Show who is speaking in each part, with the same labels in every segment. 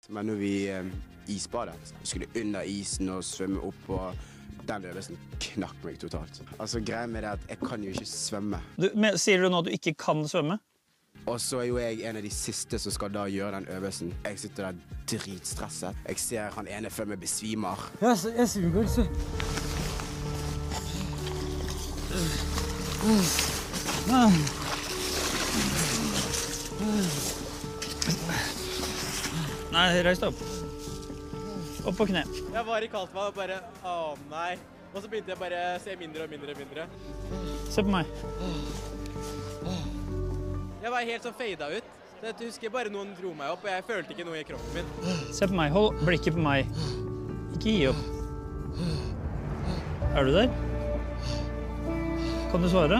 Speaker 1: Men når vi isbadet, skulle under isen og svømme opp, og den øvelsen knakk meg totalt. Altså, greien med det at jeg kan jo ikke svømme.
Speaker 2: Sier du nå at du ikke kan svømme?
Speaker 1: Og så er jo jeg en av de siste som skal da gjøre den øvelsen. Jeg sitter der dritstresset. Jeg ser han ene før meg besvimer.
Speaker 3: Jeg suger, så.
Speaker 2: Nei, reis deg opp. Opp på kne.
Speaker 4: Jeg var i kaldt vann og bare, nei. Og så begynte jeg bare å se mindre og mindre og mindre.
Speaker 2: Se på meg.
Speaker 4: Jeg var helt sånn fadet ut. Så jeg husker bare noen dro meg opp, og jeg følte ikke noe i kroppen min.
Speaker 2: Se på meg, hold blikket på meg. Ikke gi opp. Er du der? Kan du svare?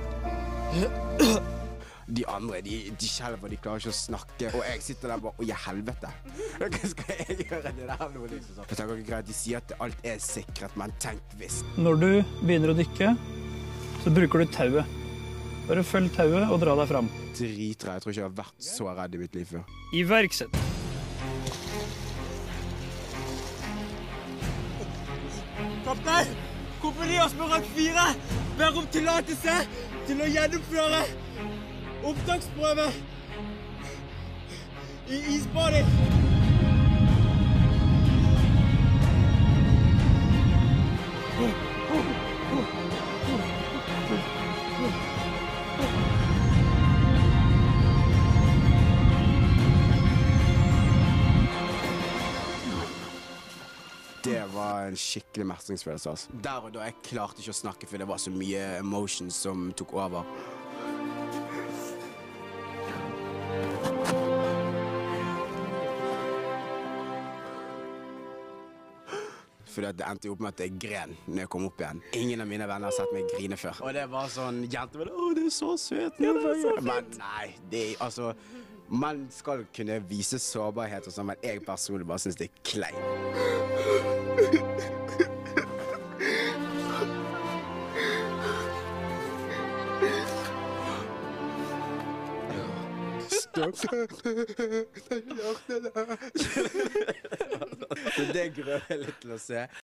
Speaker 1: De andre, de skjelver, de klarer ikke å snakke. Og jeg sitter der bare, i helvete. Hva skal jeg gjøre det der nå, liksom? Jeg tenker ikke greit, de sier at alt er sikret, men tenk hvis.
Speaker 2: Når du begynner å dykke, så bruker du tauet. Bare følg tauet og dra deg fram.
Speaker 1: Dritredd, jeg tror ikke jeg har vært så redd i mitt liv før.
Speaker 2: Iverksett.
Speaker 4: Kaptein, kompani og Aspirant 4 ber om tillatelse til å gjennomføre opptaksprøve i isbadet.
Speaker 1: Det var en skikkelig mestringsfølelse. Altså. Der og da jeg klarte ikke å snakke, for det var så mye emotions som tok over. Fordi det endte opp med at jeg gren når jeg kom opp igjen. Ingen av mine venner har sett meg grine før. Og det var sånn, jenter var det er så søt. Ja, det er så fint. Men nei, altså, man skal kunne vise sårbarhet og sånn, men jeg personlig bare synes det er klein. Det grøver litt til å se.